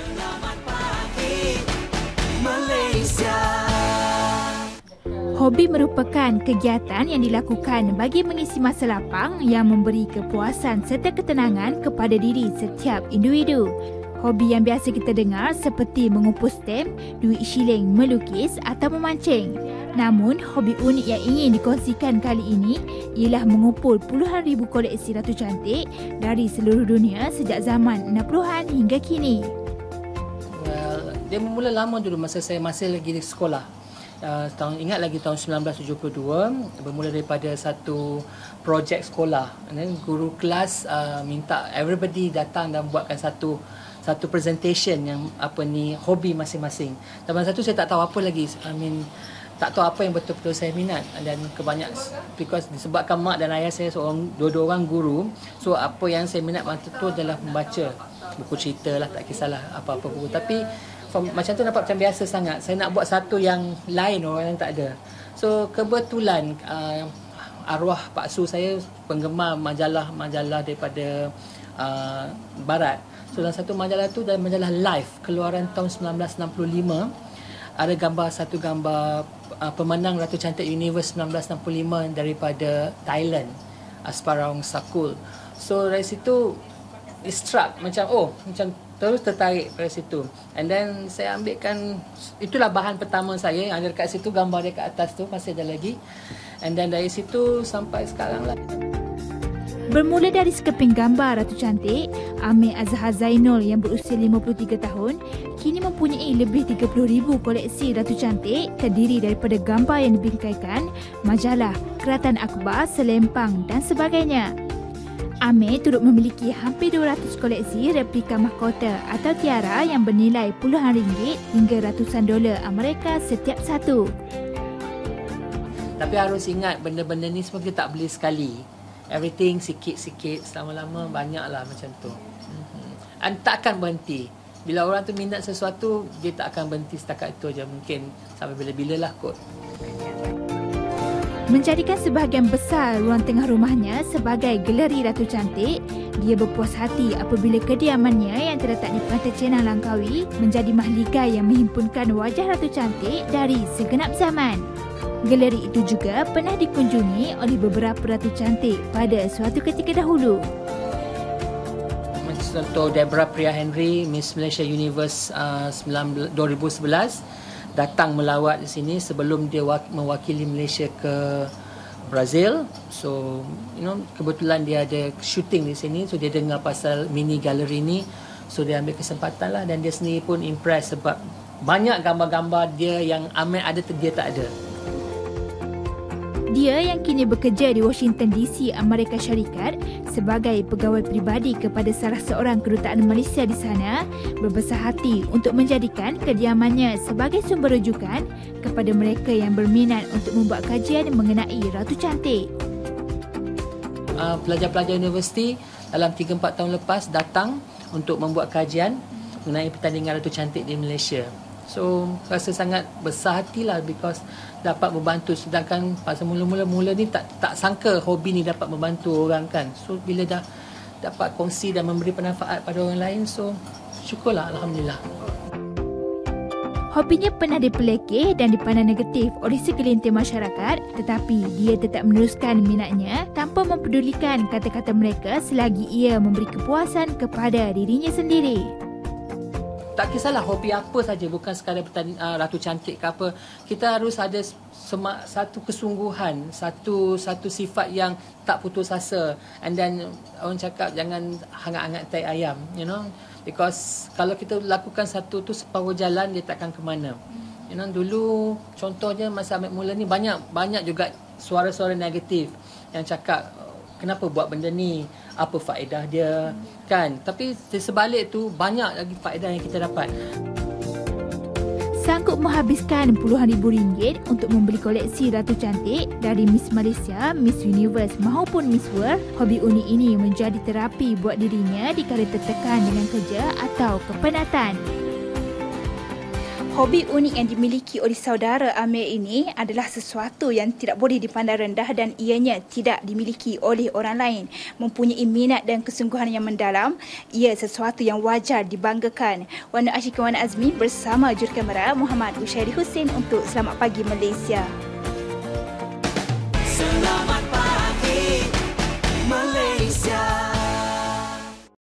Hobi merupakan kegiatan yang dilakukan bagi mengisi masa lapang yang memberi kepuasan serta ketenangan kepada diri setiap individu. Hobi yang biasa kita dengar seperti mengumpul stem, duit shilling, melukis atau memancing. Namun, hobi unik yang ingin dikongsikan kali ini ialah mengumpul puluhan ribu koleksi ratu cantik dari seluruh dunia sejak zaman 60-an hingga kini. Well, dia bermula lama dulu masa saya masih lagi di sekolah. Ingat lagi tahun 1972, bermula daripada satu projek sekolah. And then guru kelas minta everybody datang dan buatkan satu presentation yang hobi masing-masing. Dan masa tu saya tak tahu apa lagi. Tak tahu apa yang betul-betul saya minat. Dan kebanyakan because disebabkan mak dan ayah saya dua-dua orang guru, so apa yang saya minat masa tu adalah membaca buku cerita lah, tak kisahlah apa-apa buku. Tapi macam tu nampak macam biasa sangat. Saya nak buat satu yang lain, orang yang tak ada. So kebetulan arwah Pak Su saya penggemar majalah daripada barat. So dalam satu majalah tu, dalam majalah Life keluaran tahun 1965, ada satu gambar pemenang Ratu Cantik Universe 1965 daripada Thailand, Asparong Sakul. So dari situ struck macam terus tertarik pada situ. And then saya ambilkan, itulah bahan pertama saya yang ada dekat situ, gambar dia kat atas tu masih ada lagi. And then dari situ sampai sekarang lah. Bermula dari sekeping gambar Ratu Cantik, Amir Azhar Zainul yang berusia 53 tahun kini mempunyai lebih 30,000 koleksi Ratu Cantik terdiri daripada gambar yang dibingkaikan, majalah, keratan akhbar, selempang dan sebagainya. Amir turut memiliki hampir 200 koleksi replika mahkota atau tiara yang bernilai puluhan ringgit hingga ratusan dolar Amerika setiap satu. Tapi harus ingat, benda-benda ni semua kita tak beli sekali. Everything sikit-sikit, lama-lama banyaklah macam tu. Dan tak akan berhenti. Bila orang tu minat sesuatu, dia tak akan berhenti setakat itu aja. Mungkin sampai bila-bila lah kot. Menjadikan sebahagian besar ruang tengah rumahnya sebagai galeri Ratu Cantik, dia berpuas hati apabila kediamannya yang terletak di Pantai Cenang Langkawi menjadi mahligai yang menghimpunkan wajah Ratu Cantik dari segenap zaman. Galeri itu juga pernah dikunjungi oleh beberapa Ratu Cantik pada suatu ketika dahulu. Contoh Deborah Priya Henry, Miss Malaysia Universe 2011, datang melawat di sini sebelum dia mewakili Malaysia ke Brazil. So, kebetulan dia ada shooting di sini, so dia dengar pasal mini gallery ni, so dia ambil kesempatan lah. Dan dia sendiri pun impress sebab banyak gambar-gambar dia yang Amir ada, dia tak ada. Dia yang kini bekerja di Washington DC, Amerika Syarikat sebagai pegawai peribadi kepada salah seorang kedutaan Malaysia di sana, berbesar hati untuk menjadikan kediamannya sebagai sumber rujukan kepada mereka yang berminat untuk membuat kajian mengenai Ratu Cantik. Pelajar-pelajar universiti dalam 3-4 tahun lepas datang untuk membuat kajian mengenai pertandingan Ratu Cantik di Malaysia. So, rasa sangat besar hatilah because dapat membantu. Sedangkan pasal mula-mula ni tak sangka hobi ni dapat membantu orang kan. So, bila dah dapat kongsi dan memberi manfaat pada orang lain, so syukurlah, Alhamdulillah. Hobinya pernah dipelekeh dan dipandang negatif oleh segelintir masyarakat, tetapi dia tetap meneruskan minatnya tanpa mempedulikan kata-kata mereka selagi ia memberi kepuasan kepada dirinya sendiri. Tak kisahlah hobi apa saja, bukan sekadar Ratu Cantik ke apa. Kita harus ada satu kesungguhan, satu sifat yang tak putus asa. And then orang cakap jangan hangat-hangat tai ayam, because kalau kita lakukan satu tu separuh jalan, dia takkan ke mana. Dulu contohnya masa ambil mula ni banyak juga suara-suara negatif yang cakap kenapa buat benda ni, apa faedah dia kan. Tapi di sebalik tu banyak lagi faedah yang kita dapat. Sanggup menghabiskan puluhan ribu ringgit untuk membeli koleksi Ratu Cantik dari Miss Malaysia, Miss Universe maupun Miss World, hobi unik ini menjadi terapi buat dirinya dikala tertekan dengan kerja atau kepenatan. Hobi unik yang dimiliki oleh saudara Amir ini adalah sesuatu yang tidak boleh dipandang rendah dan ianya tidak dimiliki oleh orang lain. Mempunyai minat dan kesungguhan yang mendalam, ia sesuatu yang wajar dibanggakan. Wana Ashikin Wana Azmi bersama jurukamera Muhammad Ushairi Hussein untuk Selamat Pagi Malaysia. Selamat